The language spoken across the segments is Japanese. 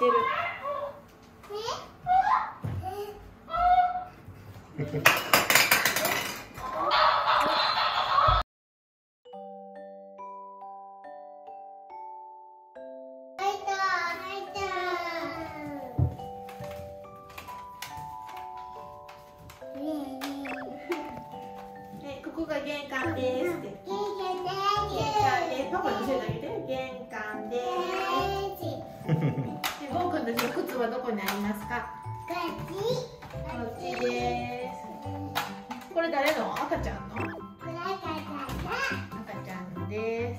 してる。ここが玄関ですって。玄関です。パパに教えてあげて。玄関です。ゴーくんたちの靴はどこにありますか？こっちです。これ誰の？赤ちゃんの？赤ちゃんです。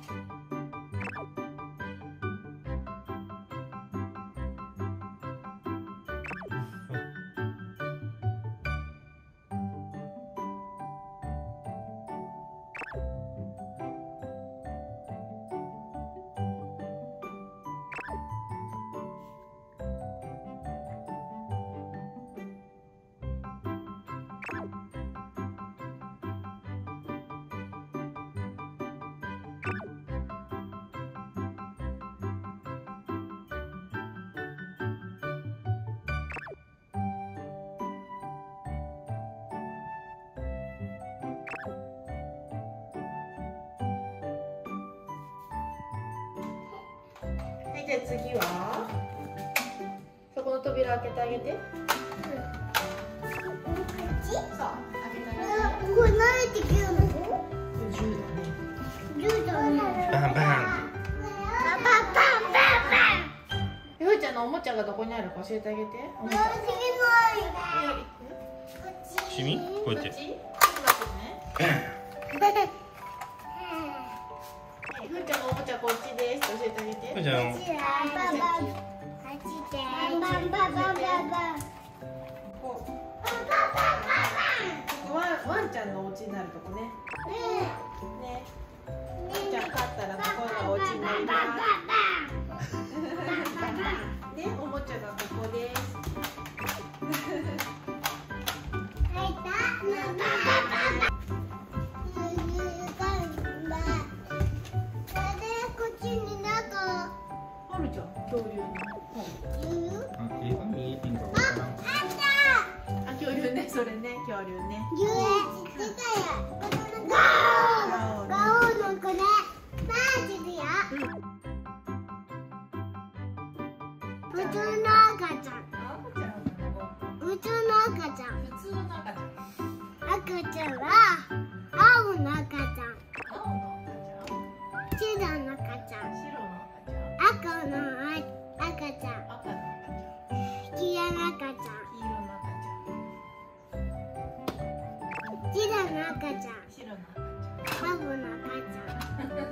はい、じゃあ次はそこの扉開けてあげて。そう、開けてあげて。 これ慣れてきるの？ 銃だね。 バンバン。 ふーちゃんのおもちゃがどこにあるか教えてあげて。おもちゃ。 シミ？こうやって。 ふーちゃんのおもちゃこっちです。教えてあげて。 ふーちゃん。 ここはワンちゃんのお家になるとこね。ね。じゃあ勝ったらここがお家になります。で、おもちゃがここです。あるじゃん、恐竜の。あ、恐竜ね、それね、恐竜ね。 普通の赤ちゃん。普通の赤ちゃん。 普通の赤ちゃん。 赤ちゃんは青の赤ちゃん。 青の赤ちゃん。 白の赤ちゃん。 白の赤ちゃん。 赤の赤ちゃん。 赤の赤ちゃん。 黄色の赤ちゃん。 黄色の赤ちゃん。 白の赤ちゃん。 白の赤ちゃん。 青の赤ちゃん。 何それ？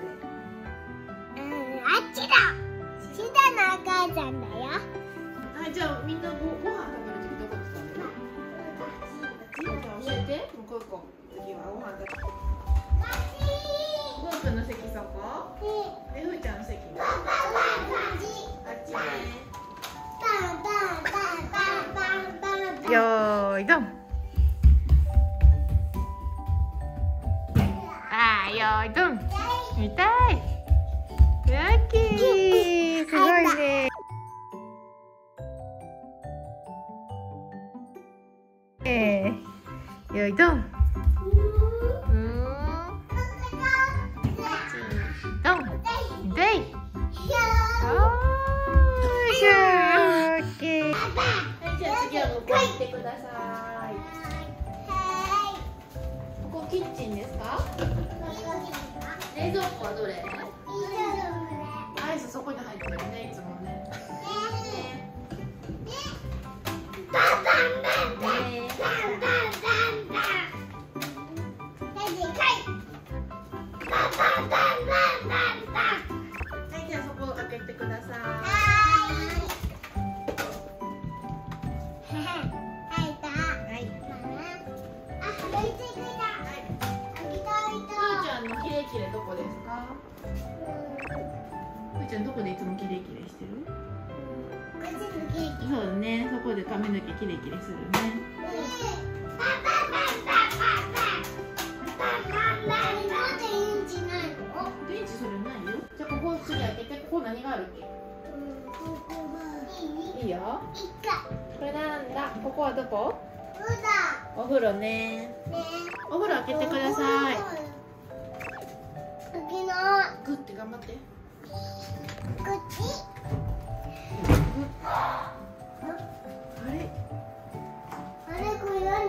あっちだ。白の赤ちゃんだよ。 はい、じゃあみんなご飯食べるときどこで食べる？じゃあ教えて。もうここ。次はご飯食べる。ゴーくんの席そこ？で、ふーちゃんの席も。あっちね。よーいどん。あーよーいどん。見たい。ラッキー。すごいね。よいどん。どん。でい。じゃあ次は向こう行ってください。ここキッチンですか？冷蔵庫はどれ？アイスそこに入ってるね、いつもね。はい、じゃあそこ開けてください。キレキレどこですか？ふーちゃんどこでいつもキレキレしてる？そうだね、そこで髪の毛キレキレするね。電池それないよ。じゃあここ次開けて、ここ何があるっけ？ いいよ。 一回。 これなんだ。ここはどこ？ そうだ。 お風呂ね。 ね。 お風呂開けてください。 次の。 グッて頑張って。 こっち。 あれ？ あれこれ何？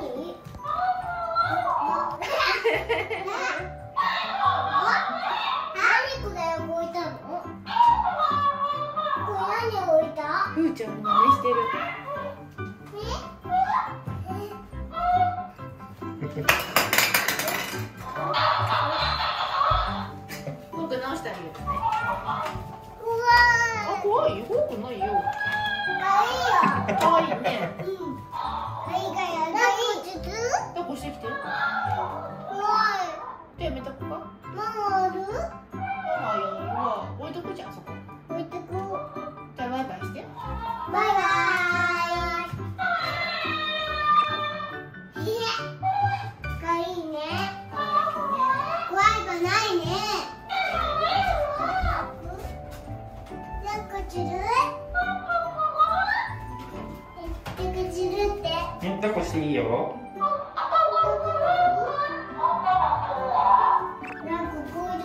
何これ置いたの？これ何置いた？ ふーちゃんの真似してる。フォーク直してあげるね。あ、怖いよ。フォークないよ。可愛いね。抱っこしてきて。手やめとくか。ママよりは置いとくじゃん、そこ。じゃあバイバイして。 バイバイ。かわいいね。怖いがないね。抱っこする？抱っこするって。 抱っこしていいよ。 なんかこういう。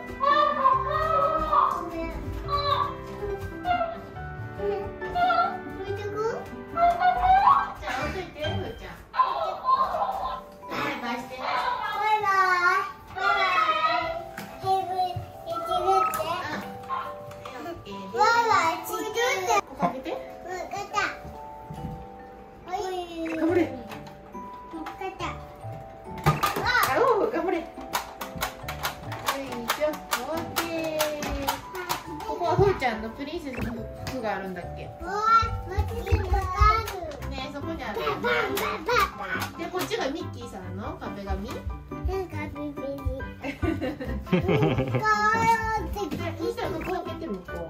ふーちゃんのプリンセスの服があるんだっけ？ねえ、そこにあるよね。で、こっちがミッキーさんの壁紙。そしたら向こう開けて向こう。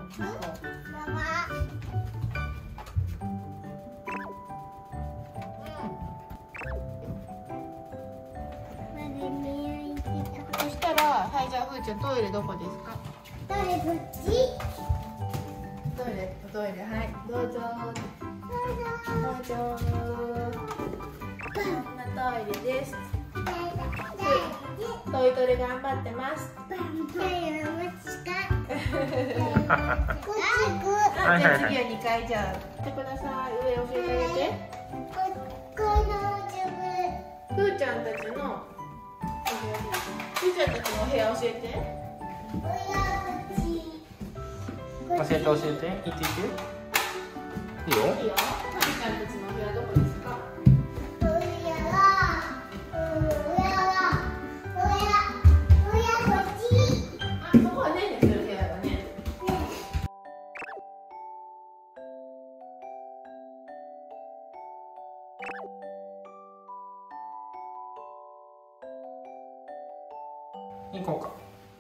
そしたら、はい、じゃあふーちゃんトイレどこですか？トイレ、はい、どうぞ。こんなトイレです。トイトレ頑張ってます。じゃあ次は2階じゃあ。やってください。上教えてあげて。ふーちゃんたちのお部屋教えて。 教えて。行っていいよ。 いいよ。ふーちゃんたちのお部屋どこですか？そこはねんねする部屋だね。 行こうか。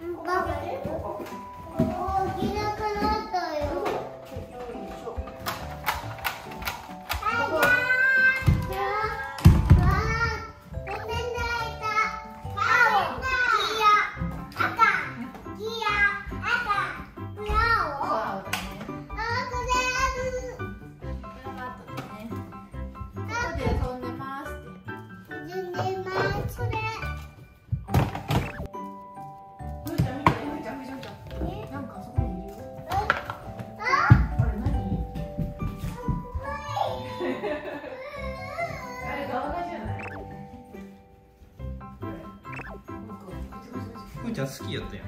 ふーちゃん好きやったやん。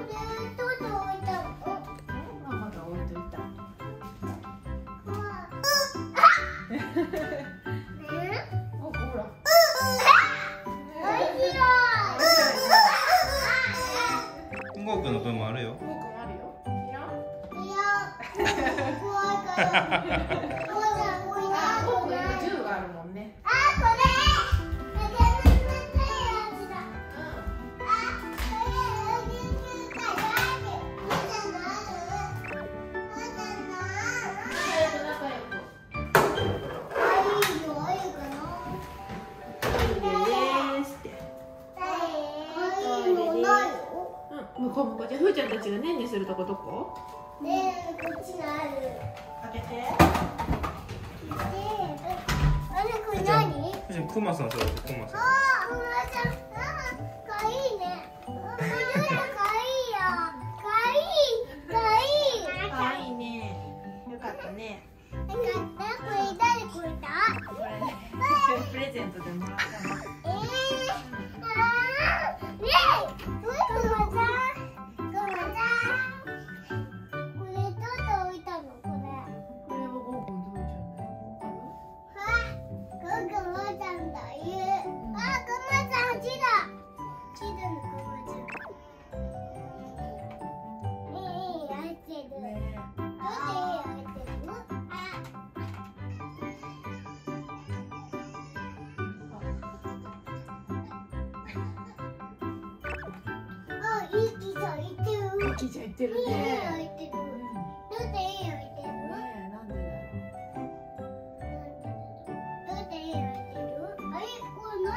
まだ置いといた。ほら。 ゴーくんの分もあるよ。 フォークもあるよ。フォーク今10があるもんね。向こうじゃあふーちゃんたちがねんねするとこどこ？ ねえ、こっちにある。 開けて。 クマさん、それクマさん。 あ、おばちゃん、かわいいね。かわいいよ。かわいい。かわいい。 可愛いね。よかったね。 よかった。これ誰くれた？ これプレゼントでもらったの。 ねえ、ごめんなさい。ごめんなさい。これどう置いたの？これ。 これはゴーゴンどういちゃうんだよ。 あ、くまちゃんだ。あ、くまちゃん、ちだ。ちだのくまちゃん。入ってる。 ねどうして入ってる？あ、いい木さん行ってる。 え、キちゃん言ってるいいね。 入ってる。どうしていい入ってる？ ねえ、なんでだよ。 どうしていい入ってる？あれ、これ何？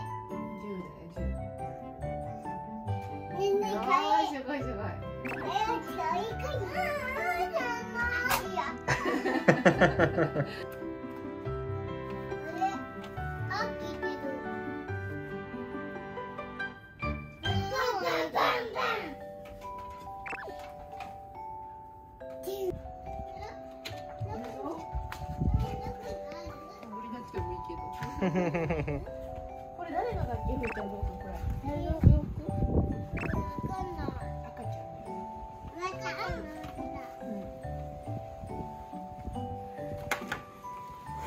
ねえねえ、かい。 すごいすごい。 あやきさん、いいかな？いや。あ、聞いてる。バンバンバンバン。 降りなくてもいいけど。これ誰の楽器吹いたの？これ。誰の洋服？赤ちゃんね。うん。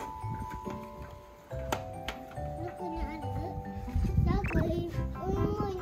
どこにある？なんか重い。